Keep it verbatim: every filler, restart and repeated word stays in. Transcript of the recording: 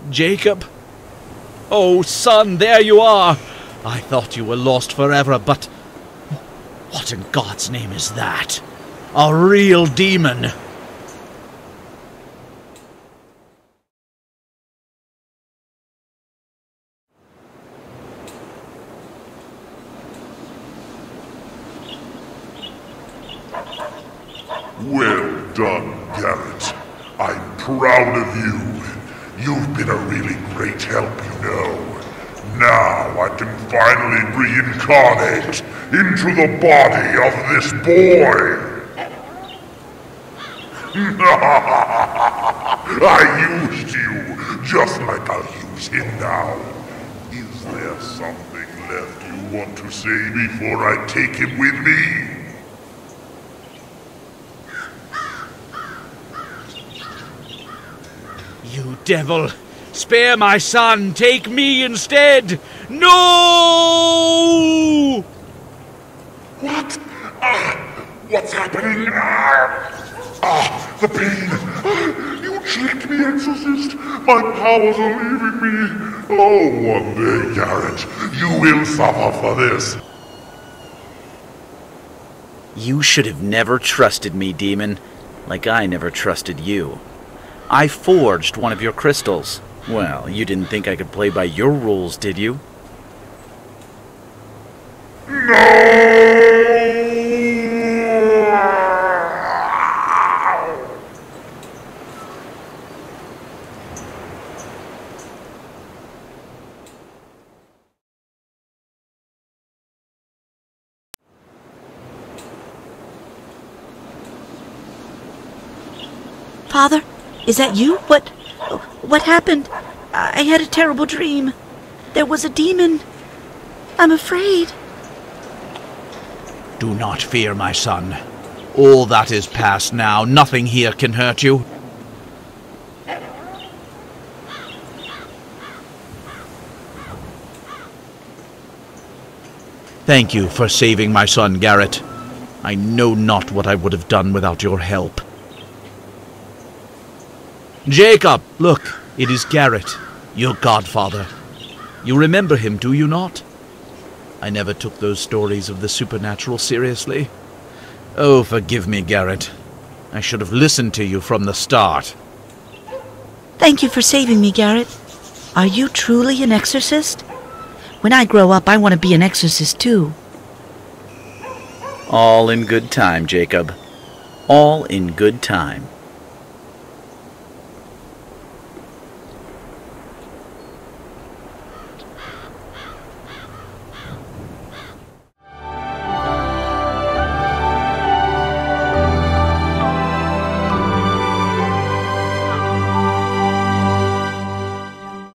Jacob? Oh, son, there you are! I thought you were lost forever, but... what in God's name is that? A real demon! Well done, Garret. I'm proud of you. You've been a really great help, you know. Now I can finally reincarnate into the body of this boy. I used you, just like I'll use him now. Is there something left you want to say before I take him with me? You devil! Spare my son! Take me instead! No! What? Ah, what's happening? Ah, ah the pain! Ah, you tricked me, Exorcist! My powers are leaving me! Oh, one day, Garret, you will suffer for this! You should have never trusted me, demon, like I never trusted you. I forged one of your crystals. Well, you didn't think I could play by your rules, did you? No! Father? Is that you? What... what happened? I had a terrible dream. There was a demon. I'm afraid. Do not fear, my son. All that is past now. Nothing here can hurt you. Thank you for saving my son, Garret. I know not what I would have done without your help. Jacob, look, it is Garret, your godfather. You remember him, do you not? I never took those stories of the supernatural seriously. Oh, forgive me, Garret. I should have listened to you from the start. Thank you for saving me, Garret. Are you truly an exorcist? When I grow up, I want to be an exorcist, too. All in good time, Jacob. All in good time.